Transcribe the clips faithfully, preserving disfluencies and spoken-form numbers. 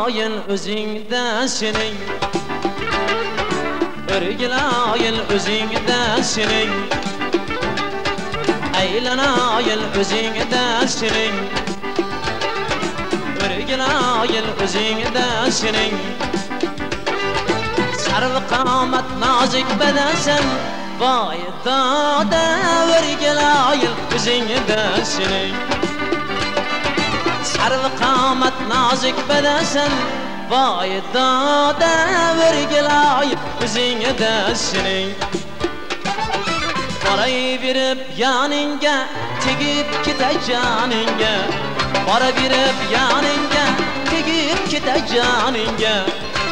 Örgilayın özüngde senin, örgilayın özüngde senin, aylanayın özüngde senin, örgilayın özüngde senin. Sarı kamat nazik bedensen, vay dada örgilayın özüngde senin. Sarı kamat nazik bedensen, vay dada örgilayın özüngde senin. Parayı verip yanınga, tegip kite canınga. Para verip yanınga, tegip kite canınga.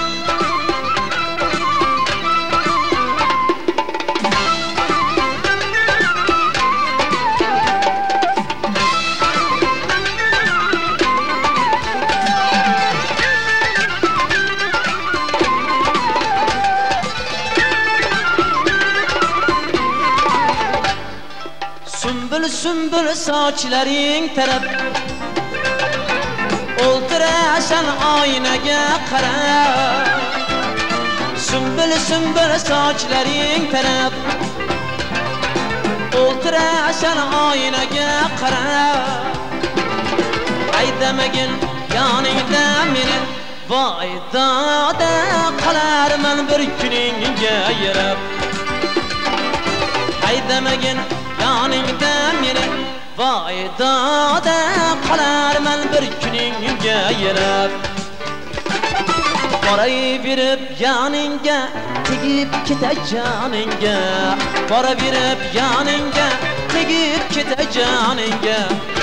Sümbül sümbül saçların taraf, oldurasan aynaga qarab. Sümbül sümbül saçların taraf, oldurasan aynaga qarab. Aydamagin yaningda meni, vay dada qalarman bir kuningga yarab. Aydamagin yaningda meni, vay dada qalarman bir kuningga yarab. Parayı verip yaningga, tegip kete caningga. Para verip yaningga, tegip kete caningga.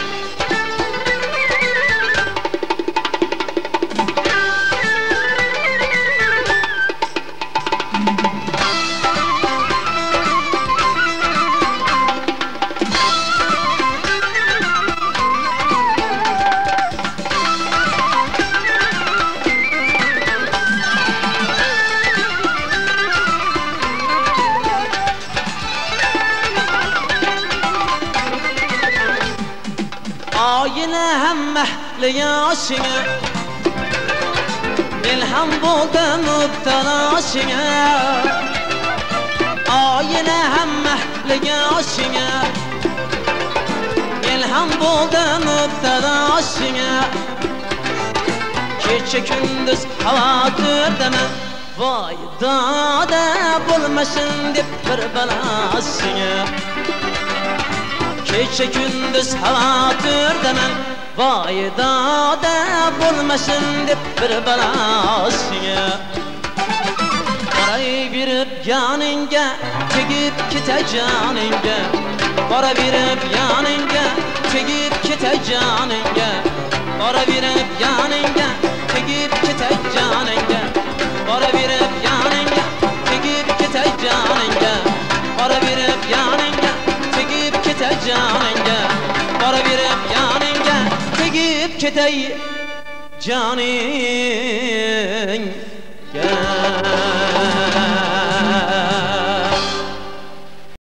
Ayine hem mehli yaşına, ilham buldu müptelasına. Ayine hem mehli yaşına, ilham buldu müptelasına. Gece gündüz havadır deme, vay dada bulmasın dip bir belasına. Gece gündüz havadır demen, vay dada bulmasın dip bir belasına. Parayı verip yanınga, tegip kete canınga. Para verip yanınga, tegip kete canınga. Para verip yanınga, tegip kete canınga. Para verip yanınga, tegip kete canınga. Para verip yanınga, tegip kete canınga. Para verip yanınga, tegip kete canınga.